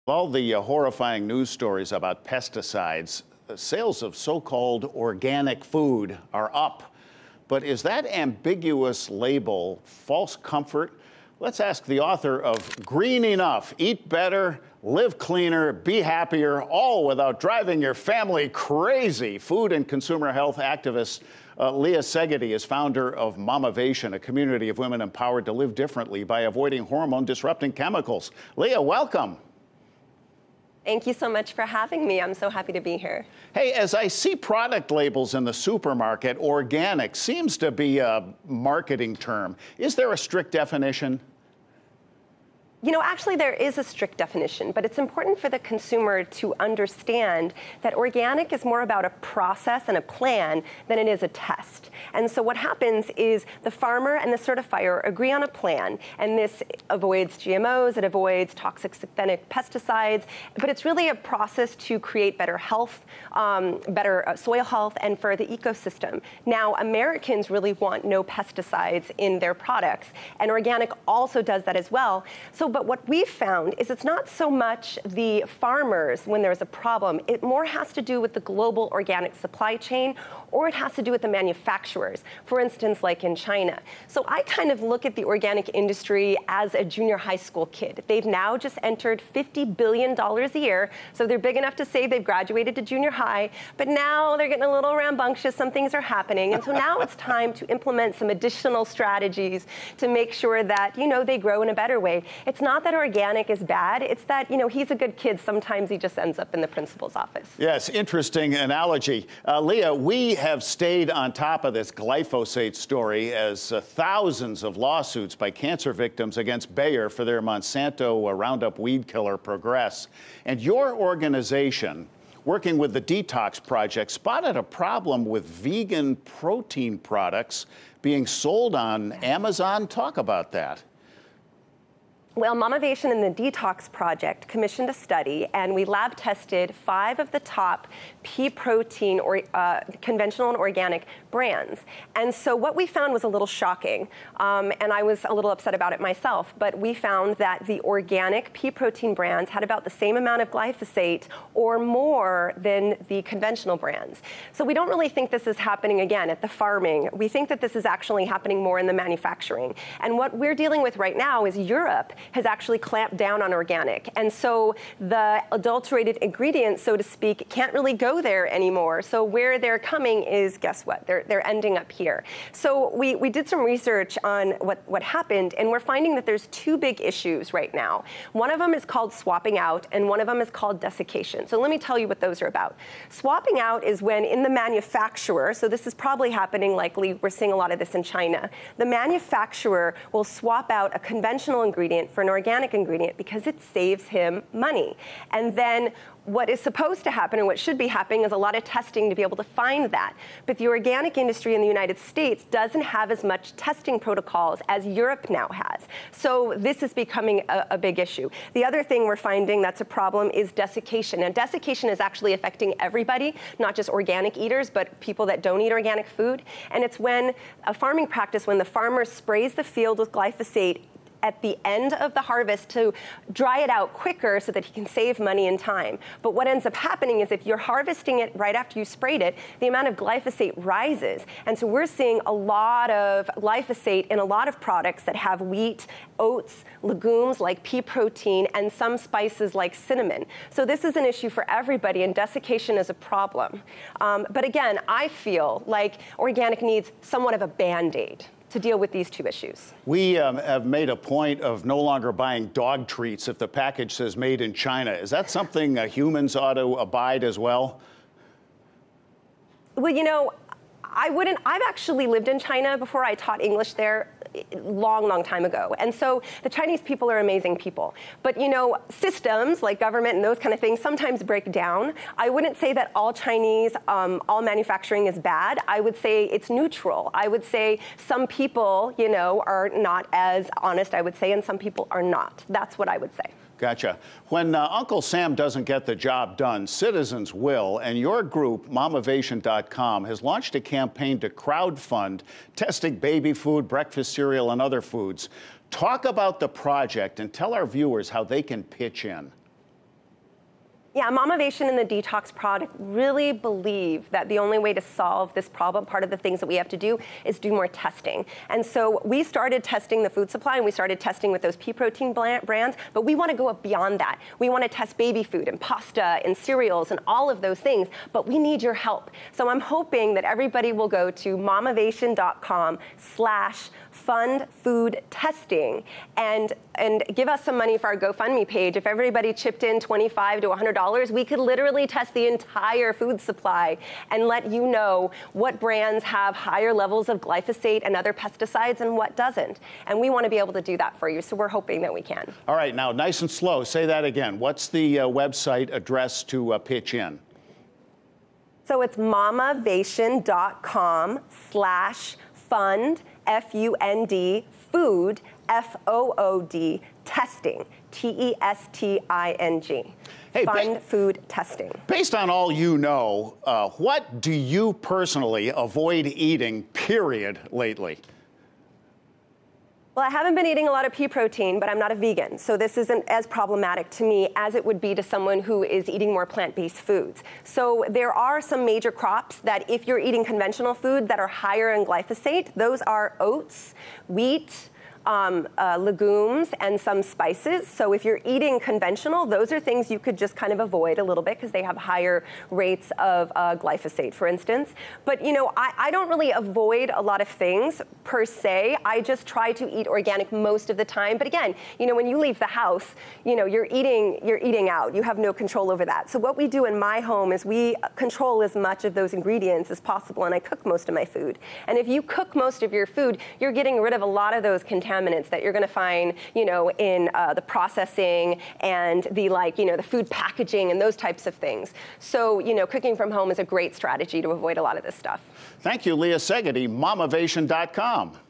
All the horrifying news stories about pesticides, sales of so-called organic food are up. But is that ambiguous label false comfort? Let's ask the author of Green Enough, Eat Better, Live Cleaner, Be Happier, all without driving your family crazy. Food and consumer health activist Leah Segedie is founder of Mamavation, a community of women empowered to live differently by avoiding hormone-disrupting chemicals. Leah, welcome. Thank you so much for having me. I'm so happy to be here. Hey, as I see product labels in the supermarket, organic seems to be a marketing term. Is there a strict definition? You know, actually there is a strict definition, but it's important for the consumer to understand that organic is more about a process and a plan than it is a test. And so what happens is the farmer and the certifier agree on a plan, and this avoids GMOs, it avoids toxic synthetic pesticides, but it's really a process to create better health, better soil health, and for the ecosystem. Now, Americans really want no pesticides in their products, and organic also does that as well. But what we've found is it's not so much the farmers when there's a problem. It more has to do with the global organic supply chain, or it has to do with the manufacturers, for instance, like in China. So I kind of look at the organic industry as a junior high school kid. They've now just entered $50 billion a year, so they're big enough to say they've graduated to junior high, but now they're getting a little rambunctious, some things are happening, and so now it's time to implement some additional strategies to make sure that, you know, they grow in a better way. It's not that organic is bad, it's that, you know, he's a good kid, sometimes he just ends up in the principal's office. Yes, interesting analogy. Leah, we have stayed on top of this glyphosate story as thousands of lawsuits by cancer victims against Bayer for their Monsanto Roundup Weed Killer progress. And your organization, working with the Detox Project, spotted a problem with vegan protein products being sold on Amazon. Talk about that. Well, Mamavation and the Detox Project commissioned a study, and we lab tested 5 of the top pea protein or conventional and organic brands. And so what we found was a little shocking, and I was a little upset about it myself, but we found that the organic pea protein brands had about the same amount of glyphosate or more than the conventional brands. So we don't really think this is happening again at the farming. We think that this is actually happening more in the manufacturing. And what we're dealing with right now is Europe has actually clamped down on organic. And so the adulterated ingredients, so to speak, can't really go there anymore. So where they're coming is, guess what? They're ending up here. So we did some research on what happened, and we're finding that there's 2 big issues right now. One of them is called swapping out, and one of them is called desiccation. So let me tell you what those are about. Swapping out is when in the manufacturer, so this is probably happening, likely we're seeing a lot of this in China, the manufacturer will swap out a conventional ingredient for an organic ingredient because it saves him money. And then what is supposed to happen and what should be happening is a lot of testing to be able to find that. But the organic industry in the United States doesn't have as much testing protocols as Europe now has. So this is becoming a big issue. The other thing we're finding that's a problem is desiccation. And desiccation is actually affecting everybody, not just organic eaters, but people that don't eat organic food. And it's when a farming practice, when the farmer sprays the field with glyphosate at the end of the harvest to dry it out quicker so that he can save money and time. But what ends up happening is if you're harvesting it right after you sprayed it, the amount of glyphosate rises. And so we're seeing a lot of glyphosate in a lot of products that have wheat, oats, legumes like pea protein, and some spices like cinnamon. So this is an issue for everybody, and desiccation is a problem. But again, I feel like organic needs somewhat of a Band-Aid to deal with these 2 issues. We have made a point of no longer buying dog treats if the package says made in China. Is that something humans ought to abide as well? Well, you know, I've actually lived in China before. I taught English there long time ago. And so the Chinese people are amazing people. But, you know, systems like government and those kind of things sometimes break down. I wouldn't say that all Chinese, all manufacturing is bad. I would say it's neutral. I would say some people, you know, are not as honest, I would say, and some people are not. That's what I would say. Gotcha. When Uncle Sam doesn't get the job done, citizens will, and your group, Mamavation.com, has launched a campaign to crowdfund testing baby food, breakfast cereal, and other foods. Talk about the project and tell our viewers how they can pitch in. Yeah, Mamavation and the Detox Project really believe that the only way to solve this problem, part of the things that we have to do, is do more testing. And so we started testing the food supply, and we started testing with those pea protein brands, but we want to go beyond that. We want to test baby food and pasta and cereals and all of those things, but we need your help. So I'm hoping that everybody will go to mamavation.com/fundfoodtesting and give us some money for our GoFundMe page. If everybody chipped in $25 to $100, we could literally test the entire food supply and let you know what brands have higher levels of glyphosate and other pesticides and what doesn't. And we want to be able to do that for you, so we're hoping that we can. All right, now nice and slow. Say that again. What's the website address to pitch in? So it's mamavation.com/fund, F-U-N-D, food, F-O-O-D, testing, T-E-S-T-I-N-G. Hey, Fund food testing. Based on all you know, what do you personally avoid eating, period, lately? Well, I haven't been eating a lot of pea protein, but I'm not a vegan, so this isn't as problematic to me as it would be to someone who is eating more plant-based foods. So there are some major crops that if you're eating conventional food that are higher in glyphosate, those are oats, wheat, legumes, and some spices. So if you're eating conventional, those are things you could just kind of avoid a little bit because they have higher rates of glyphosate, for instance. But you know, I don't really avoid a lot of things per se. I just try to eat organic most of the time. But again, you know, when you leave the house, you know, you're eating out. You have no control over that. So what we do in my home is we control as much of those ingredients as possible, and I cook most of my food. And if you cook most of your food, you're getting rid of a lot of those contaminants that you're going to find, you know, in the processing and the the food packaging and those types of things. So, you know, cooking from home is a great strategy to avoid a lot of this stuff. Thank you, Leah Segedie, Mamavation.com.